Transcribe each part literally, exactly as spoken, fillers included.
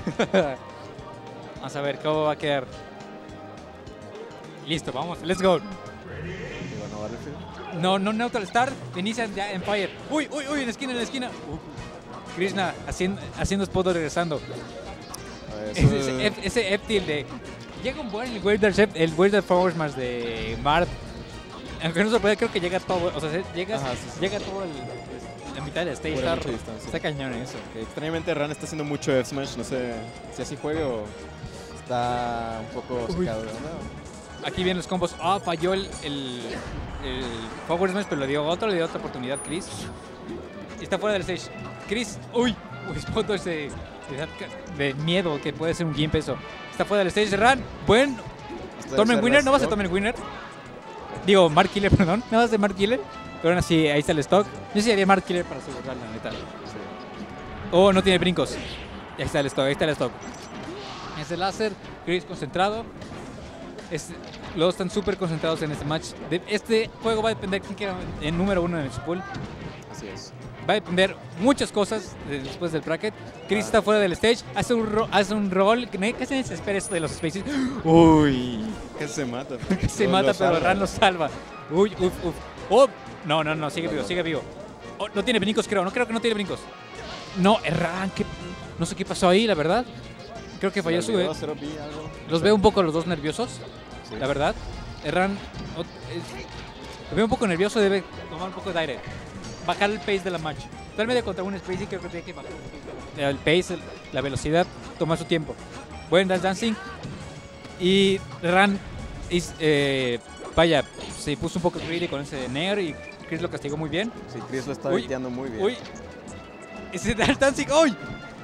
Vamos a ver cómo va a quedar. Listo, vamos, let's go. No, no neutral start, inician ya en fire. Uy, uy, uy, en la esquina, en la esquina. Uh, Krishna haciendo, haciendo spot regresando. Ese, ese, F, ese F tilde. Llega un buen el Weirder Chef, el Weirder Forward Smash de Mart. Aunque no se puede, creo que llega todo, o sea, llega, Ajá, sí, sí. llega todo el, la mitad del stage. Está, está cañón eso. Okay. Extrañamente Ran está haciendo mucho F Smash, no sé si así juega o está un poco secado. ¿No? Aquí vienen los combos. Ah, oh, falló el, el, el Forward Smash, pero le dio otro, le dio otra oportunidad Chris. Y está fuera del stage. Chris, uy, uy, spot de, de, de miedo, que puede ser un gimp eso. Está fuera del stage de Ran. Buen Tournament Winner, no vas a Tournament Winner. Digo, Mark Killer, perdón. No vas a Mark Killer. Pero aún así, ahí está el stock. Yo sí haría Mark Killer para asegurarla, la neta. Sí. Oh, no tiene brincos. Ahí está el stock, ahí está el stock. Es el láser, Chris concentrado. Es, los están súper concentrados en este match. De, este juego va a depender de quién queda en número uno en el pool. Así es. Va a depender muchas cosas de, después del bracket. Chris ah. está fuera del stage, hace un, ro hace un roll. Casi se desespera esto de los spaces. Uy. Casi se mata. Casi se mata, pero Ran lo salva. Uy, uf, uf. Oh, no, no, no, sigue vivo, sigue vivo. Oh, no tiene brincos, creo. No creo que no tiene brincos. No, Ran, ¿qué? No sé qué pasó ahí, la verdad. Creo que falló su. Los veo un poco los dos nerviosos, sí. La verdad. Ran, oh, es, lo veo un poco nervioso, debe tomar un poco de aire. Bajar el pace de la match. Totalmente contra un Spacey creo que tiene que bajar el pace, la velocidad, tomar su tiempo. Buen dance dancing. Y Ran, is, eh, vaya, se puso un poco greedy con ese Nair y Chris lo castigó muy bien. Sí, Chris lo está baiteando muy bien. Uy, ese dance dancing, uy.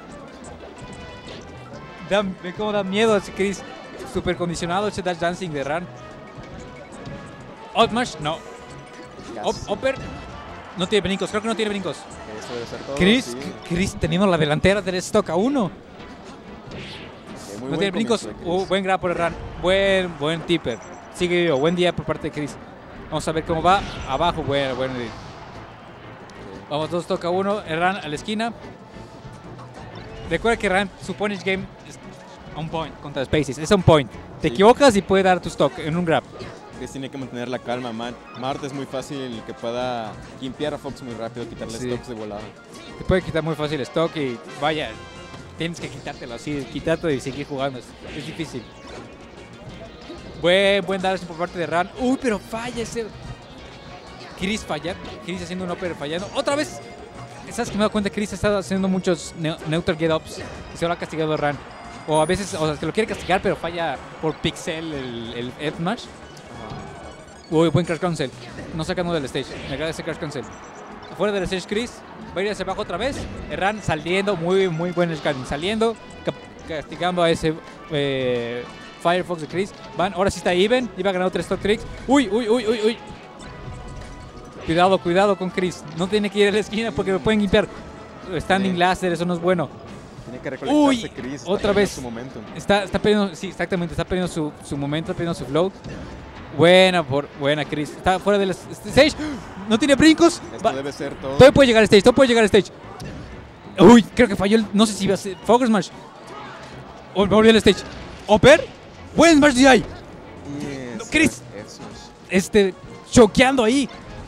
Da, ve cómo da miedo ese Chris. Super condicionado ese dash dancing de Ran. Outmash, no. Op, upper. No tiene brincos, creo que no tiene brincos. Eso debe ser todo, Chris, sí. Chris teniendo la delantera del stock a uno. Okay, no tiene brincos. Uh, buen grab por el Ran. Buen, buen tipper. Sigue vivo. Buen día por parte de Chris. Vamos a ver cómo va. Abajo, bueno, bueno. Okay. Vamos, dos stock a uno. El Ran a la esquina. Recuerda que Ran, su punish game es on point contra Spaces. Es on point. Te sí. equivocas y puede dar tu stock en un grab. Chris tiene que mantener la calma. Mart es muy fácil que pueda limpiar a Fox muy rápido, quitarle sí. stocks de volada. Te puede quitar muy fácil stock y vaya, tienes que quitártelo así, quitártelo y seguir jugando. Es, es difícil. Buen, buen dash por parte de Ran. Uy, pero falla ese. Chris falla. Chris haciendo un upper fallando. Otra vez. ¿Sabes que me he dado cuenta? Chris está haciendo muchos ne neutral get ups y se lo ha castigado a Ran. O a veces, o sea, que lo quiere castigar, pero falla por pixel el, el F-Smash. Uy, buen crash cancel. No sacando del stage. Me agrada ese crash cancel. Afuera del stage, Chris. Va a ir hacia abajo otra vez. Ran saliendo. Muy, muy buen scanning. Saliendo. Castigando a ese eh, Firefox de Chris. Van. Ahora sí está even. Iba a ganar tres stock tricks. Uy, uy, uy, uy, uy. Cuidado, cuidado con Chris. No tiene que ir a la esquina porque me pueden limpiar. Standing sí. Laser, eso no es bueno. Tiene que recolectarse Uy, Chris. Otra vez. Su momento. Está, está perdiendo, sí, exactamente. Está perdiendo su, su momento, está perdiendo su flow. Buena, por, buena Chris. Está fuera del stage. No tiene brincos. Esto Va. debe ser todo. Todo puede llegar al stage. Todo puede llegar al stage. Uy, creo que falló el. No sé si iba a ser. Focus Smash. O volvió al stage. Upper. Buen Smash D I. Yes, no, Chris. Eso. Este. Choqueando ahí.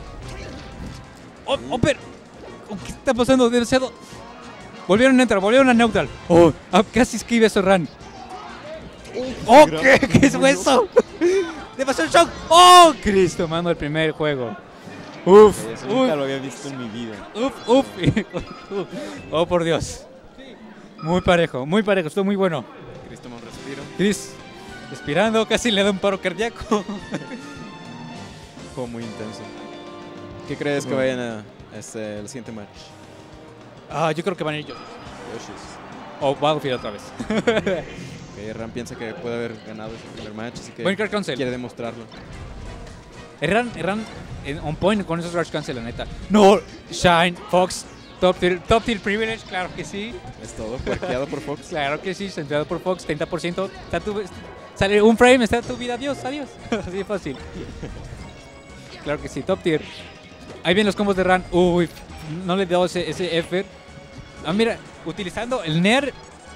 Upper. ¿Qué está pasando? Demasiado. Volvieron a entrar. Volvieron a neutral. Oh, casi esquive eso, Ran. ¡Oh! ¿Qué, ¿Qué es eso? ¡Demasiado shock! ¡Oh! Chris tomando el primer juego. Uf, Eso uf. Nunca lo había visto en mi vida. Uf, uf. Oh, por Dios. Muy parejo, muy parejo. Estuvo muy bueno. Chris toma un respiro. Chris, respirando, casi le da un paro cardíaco. Fue muy intenso. ¿Qué crees que vayan a este, el siguiente match? Ah, yo creo que van a ir Yoshis. Yoshis. O Battlefield otra vez. Okay, Ran piensa que puede haber ganado ese primer match, así que buen crash cancel. Quiere demostrarlo. Ran, Ran on point con esos crash cancel, la neta. No, Shine, Fox, top tier, top tier privilege, claro que sí. Es todo, parqueado por Fox. Claro que sí, centrado por Fox, treinta por ciento. Está tu, sale un frame, está tu vida, adiós, adiós. Así de fácil. Claro que sí, top tier. Ahí vienen los combos de Ran. Uy, no le dio ese, ese effort. Ah, mira, utilizando el Nair.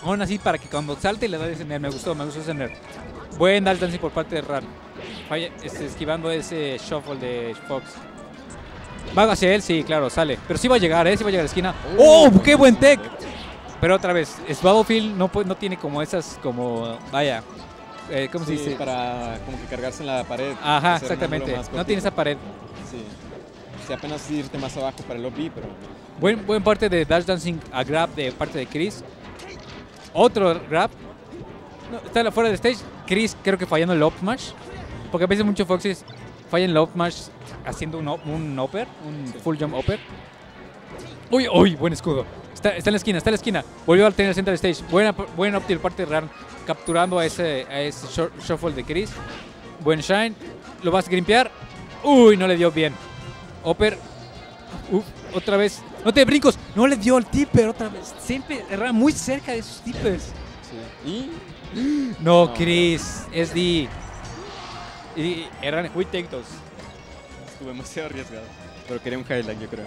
aún así para que cuando salte le da ese nerf. Me gustó, me gustó ese nerf. Buen dash dancing por parte de Ran. Falla, este, esquivando ese shuffle de Fox. ¿Va hacia él? Sí, claro, sale. Pero sí va a llegar, ¿eh? Sí va a llegar a la esquina. ¡Oh! ¡Qué buen tech! Pero otra vez, es Battlefield no, no tiene como esas, como, vaya, eh, ¿cómo Sí, se dice? para como que cargarse en la pared. Ajá, hacer un exactamente. ángulo más No cortito. tiene esa pared. Sí. Sí, apenas irte más abajo para el lobby, pero... Buen, buen parte de dash dancing a grab de parte de Chris. Otro grab. No, está fuera del stage. Chris creo que fallando el up smash. Porque a veces muchos Foxes fallan el up smash haciendo un, op- un upper, un Sí. full jump upper. Uy, uy, buen escudo. Está, está en la esquina, está en la esquina. Volvió a tener el center stage. Buena, buen up de parte de Ran. Capturando a ese, a ese short- shuffle de Chris. Buen shine. Lo vas a grimpear. Uy, no le dio bien. Upper. Uf, otra vez. No te brincos. No le dio el tipper otra vez. Siempre Ran muy cerca de sus tippers. Sí. Y... No, No, Chris. Es D. Y Ran, we take those. estuve demasiado arriesgado. Pero quería un highlight, yo creo.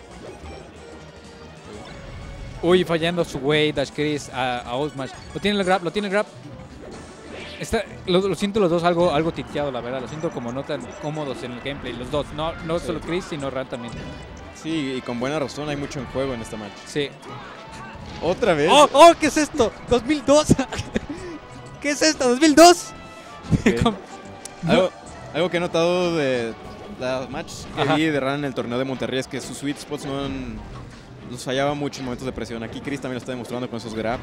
Uy, fallando su way, Dash Chris a, a Outmatch. Lo tiene el grab, lo tiene el grab. Está, lo, lo siento los dos algo, algo titeado, la verdad. Lo siento como no tan cómodos en el gameplay. Los dos, no, no Sí. solo Chris, sino Ran también. Sí, y con buena razón hay mucho en juego en esta match. Sí. ¿Otra vez? ¡Oh, oh! ¿Qué es esto? ¿dos mil dos? ¿Qué es esto? ¿dos mil dos? Ok. Com- Algo, algo que he notado de la match que Ajá. vi de Ran en el torneo de Monterrey es que sus sweet spots no han- los fallaba mucho en momentos de presión. Aquí Chris también lo está demostrando con esos grabs.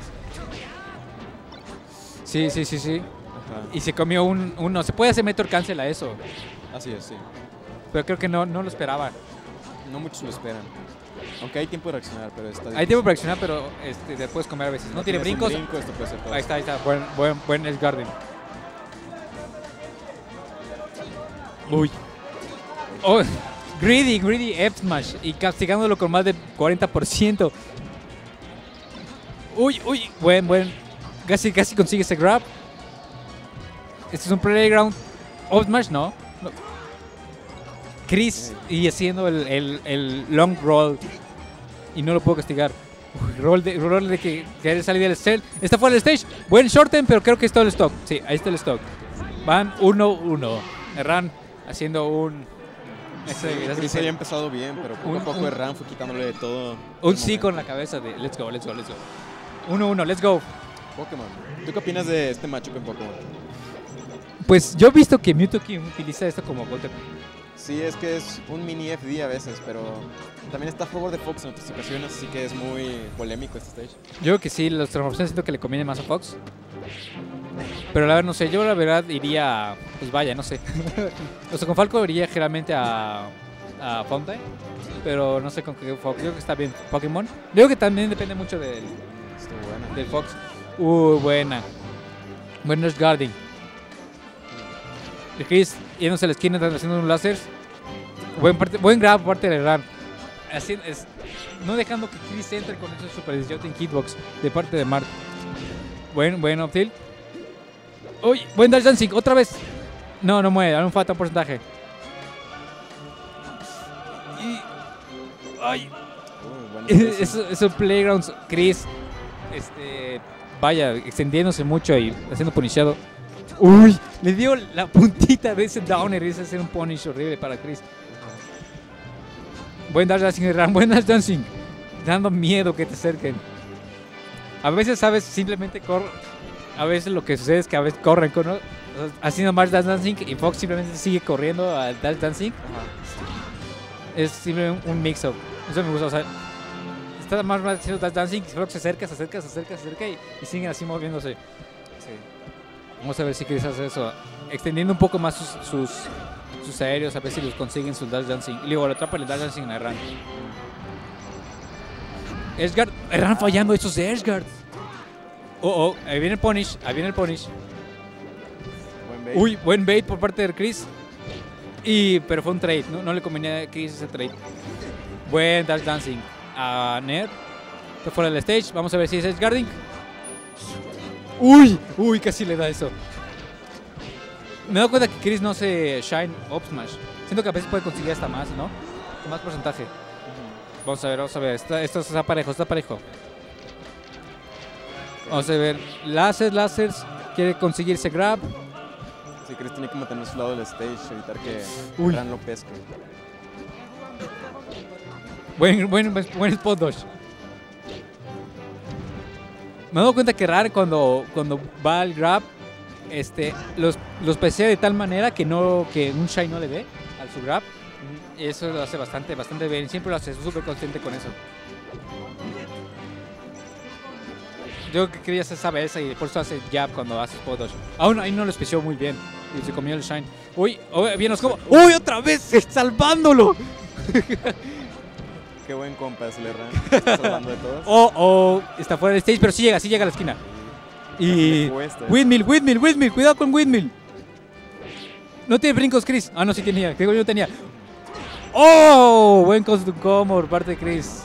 Sí, sí, sí, sí. Ajá. Y se comió un, uno. Se puede hacer Meteor Cancel a eso. Así es, sí. Pero creo que no, no lo esperaba. No muchos lo esperan. Aunque hay tiempo de reaccionar, pero está Hay difícil. tiempo para reaccionar, pero este, le puedes comer a veces. No tiene tienes un brincos. brinco, esto puede ser todo. Ahí está, ahí está. Buen, buen, buen Edge Guardian. Uy. Oh, greedy, greedy F smash. Y castigándolo con más del cuarenta por ciento. Uy, uy. Buen, buen. Casi, casi consigue ese grab. Este es un playground. Up smash, no. No. Chris y haciendo el, el, el long roll. Y no lo puedo castigar. Uy, roll de, roll de que querer salir del stage. Está fuera del stage. Buen shorten, pero creo que es todo el stock. Sí, ahí está el stock. Van uno uno. Ran haciendo un. Ese, ese- Chris había empezado bien, pero poco Un- a poco un- Ran fue quitándole de todo. un el sí momento. con la cabeza de let's go, let's go, let's go. uno uno, let's go. Pokémon. ¿Tú qué opinas de este matchup en Pokémon? Pues yo he visto que Mewtwo King utiliza esto como golpe. Sí, es que es un mini F D a veces, pero también está a favor de Fox en otras ocasiones, así que es muy polémico este stage. Yo creo que sí, las transformaciones siento que le conviene más a Fox. Pero la verdad, no sé, yo la verdad iría, pues vaya, no sé. O sea, con Falco iría generalmente a, a Fountain, pero no sé con qué Fox. Yo creo que está bien Pokémon. Yo creo que también depende mucho del, Estuvo buena. del Fox. Uh, buena. Buen Nurse Guarding. El Chris yéndose a la esquina, haciendo un láser. Buen, parte, buen grab por parte de Ran. Así es, no dejando que Chris entre con ese Super dieciocho en Hitbox de parte de Mark. Buen, buen up tilt. Uy, buen dash dancing, otra vez. No, no muere, aún falta un porcentaje. Y, ay, Uy, buena spacing. esos esos playgrounds, Chris, este, vaya, extendiéndose mucho y haciendo punishado. Uy, le dio la puntita de ese downer y ese hacer un punish horrible para Chris. Buen dash dancing de Ram, buen dash dancing. Dando miedo que te acerquen. A veces, sabes, simplemente corre. A veces lo que sucede es que a veces corren, ¿no? O sea, haciendo más dash dancing y Fox simplemente sigue corriendo al dash dancing. Ajá. Es simplemente un mix-up. Eso me gusta, o sea, está más más haciendo dash dancing, Fox se acerca, se acerca, se acerca, se acerca y, y siguen así moviéndose. Sí. Vamos a ver si Chris hace eso. Extendiendo un poco más sus, sus, sus aéreos, a ver si los consiguen sus dash dancing. Y luego lo atrapa el dash dancing en Ran. Edgeguard, Ran fallando esos de Edgeguard. Oh, oh, ahí viene el punish, ahí viene el punish. Buen bait. Uy, buen bait por parte de Chris. Y, pero fue un trade, no, no le convenía a Chris ese trade. Buen dash dancing a Nerd. Está fuera del stage, vamos a ver si es Edgeguarding. Uy, uy, casi le da eso. Me he dado cuenta que Chris no se shine up smash. Siento que a veces puede conseguir hasta más, ¿no? Más porcentaje. Vamos a ver, vamos a ver. Está- esto está parejo, está parejo. Vamos a ver. Láser, Lásers. Quiere conseguirse grab. Sí, Chris tiene que mantener su lado del stage, evitar que Uy. Ran lo pesque. Buen, buen, buen spot dodge. Me he dado cuenta que Ran cuando, cuando va al grab, este, los, los pesea de tal manera que, no, que un Shine no le dé al su grab. Y eso lo hace bastante, bastante bien. Siempre lo hace súper consciente con eso. Yo que quería hacer esa vez y por eso hace jab cuando hace spot dodge. Aún ahí no lo especió muy bien. Y se comió el Shine. Uy, oh, bien los como. ¡Uy, otra vez! ¡Salvándolo! Qué buen compa es Ran. Está salvando de todos. Oh, oh, está fuera del stage, pero sí llega, sí llega a la esquina. Y Windmill, Windmill, Windmill, cuidado con Windmill. No tiene brincos, Chris. Ah, no, sí tenía. Digo, yo tenía. Oh, buen costume combo por parte de Chris.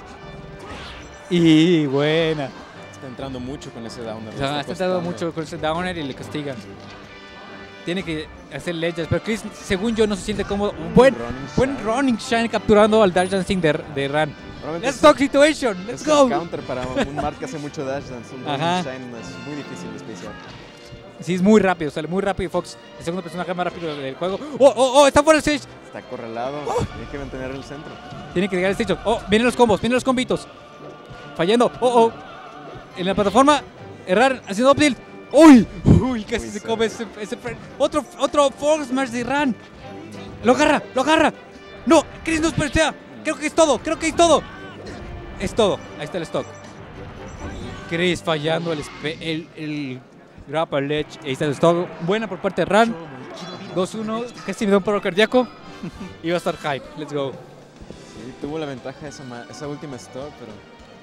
Y buena. Está entrando mucho con ese downer. O sea, está entrando mucho con ese downer y le castigan. Tiene que hacer ledges, pero Chris, según yo, no se siente cómodo. Buen running, buen shine. running shine capturando al dash dancing de, de Ran. Let's talk situation, let's es go. Es counter para un Mark que hace mucho dash dance. Un running shine es muy difícil de especiar. Sí, es muy rápido, sale muy rápido Fox, el segundo personaje más rápido del juego. ¡Oh, oh, oh! ¡Está fuera del stage! Está acorralado, oh. Tiene que mantener el centro. Tiene que llegar al stage. ¡Oh! Vienen los combos, vienen los combitos. Fallando. ¡Oh, oh! En la plataforma, errar, haciendo up tilt. ¡Uy! ¡Uy! Casi Uy, se come ese, ese Otro, otro Fox Smash de Ran. ¡Lo agarra! ¡Lo agarra! ¡No! ¡Chris nos prestea! Creo que es todo, creo que es todo. Es todo. Ahí está el stock. Chris fallando el, el, el grapple ledge. Ahí está el stock. Buena por parte de Ran. dos uno. Casi me da un paro cardíaco. Y va a estar hype. Let's go. Sí, tuvo la ventaja esa, esa última stock, pero...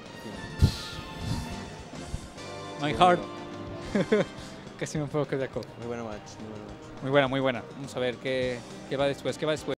My heart. Casi me un paro cardíaco. Muy buena match, muy buena match. Muy buena, muy buena. Vamos a ver qué, qué va después. ¿Qué va después?